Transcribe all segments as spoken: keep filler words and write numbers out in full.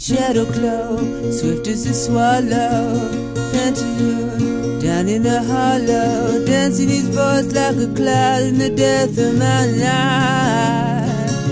shadow cloak, swift as a swallow, pantaloon, down in the hollow, dancing his voice like a cloud in the death of my life.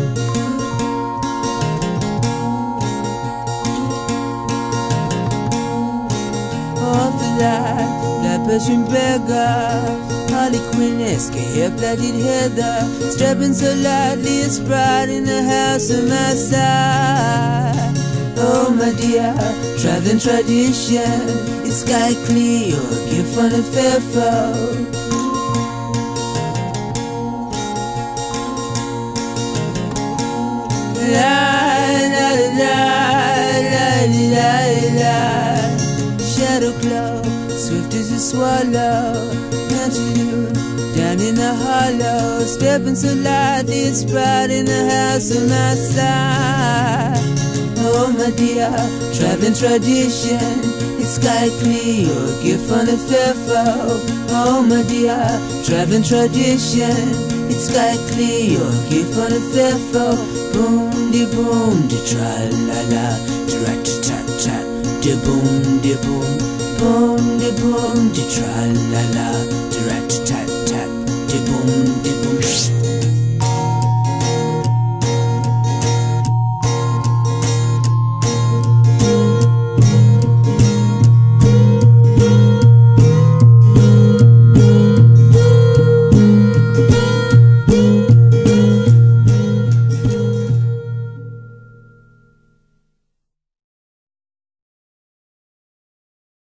Off the light, black persian beggar, harlequinesque, hair plaited heather, stepping so lightly, a sprite in the house of my side. Oh my dear, traveling tradition, it's sky clear, a gift from the fair folk. La la la la la la, shadow cloak, swift as a swallow, pantaloon, down in the hollow, stepping so lightly, a sprite in the house of my side. Oh my dear, traveling tradition, it's sky clear, a gift from the fair folk. Oh my dear, traveling tradition, it's sky clear, a gift from the fair folk. Boom de boom de tra la la, rat tat tat, de boom de boom, boom de boom de tra la la, rat tat tat, de boom de